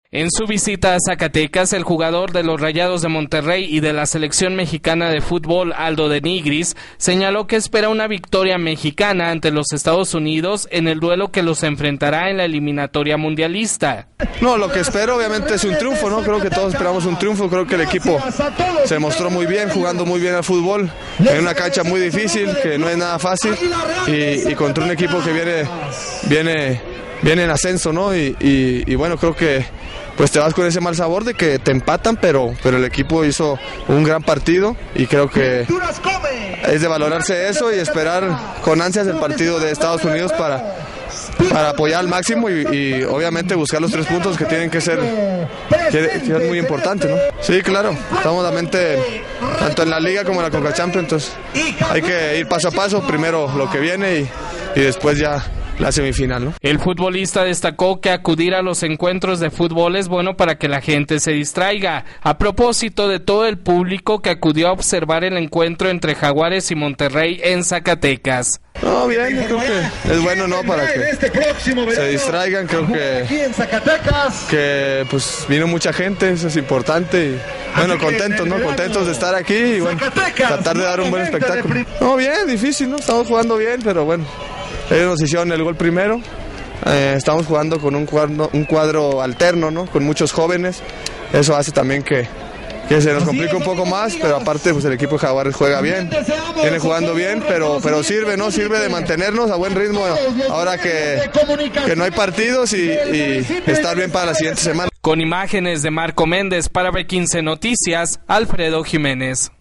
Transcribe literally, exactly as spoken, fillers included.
En su visita a Zacatecas, el jugador de los Rayados de Monterrey y de la selección mexicana de fútbol, Aldo de Nigris, señaló que espera una victoria mexicana ante los Estados Unidos en el duelo que los enfrentará en la eliminatoria mundialista. No, lo que espero obviamente es un triunfo, ¿no? Creo que todos esperamos un triunfo, creo que el equipo se mostró muy bien, jugando muy bien al fútbol, en una cancha muy difícil, que no es nada fácil, y, y contra un equipo que viene, viene, viene en ascenso, ¿no? Y, y, y bueno, creo que pues te vas con ese mal sabor de que te empatan, pero, pero el equipo hizo un gran partido y creo que es de valorarse eso y esperar con ansias el partido de Estados Unidos para, para apoyar al máximo y, y obviamente buscar los tres puntos que tienen que ser, que, que es muy importante, ¿no? Sí, claro, estamos la mente tanto en la Liga como en la Conca Champions, entonces hay que ir paso a paso, primero lo que viene y, y después ya la semifinal, ¿no? El futbolista destacó que acudir a los encuentros de fútbol es bueno para que la gente se distraiga. A propósito de todo el público que acudió a observar el encuentro entre Jaguares y Monterrey en Zacatecas. No, bien, creo que es bueno, ¿no? Para que se distraigan, creo que, que pues vino mucha gente, eso es importante. Y, bueno, contentos, ¿no? Contentos de estar aquí y bueno, tratar de dar un buen espectáculo. No, bien, difícil, ¿no? Estamos jugando bien, pero bueno. Ellos nos hicieron el gol primero, eh, estamos jugando con un cuadro, un cuadro alterno, ¿no? Con muchos jóvenes, eso hace también que, que se nos complique un poco más, pero aparte pues el equipo de Jaguares juega bien, viene jugando bien, pero, pero sirve, ¿no? Sirve de mantenernos a buen ritmo ahora que, que no hay partidos y, y estar bien para la siguiente semana. Con imágenes de Marco Méndez para B quince Noticias, Alfredo Jiménez.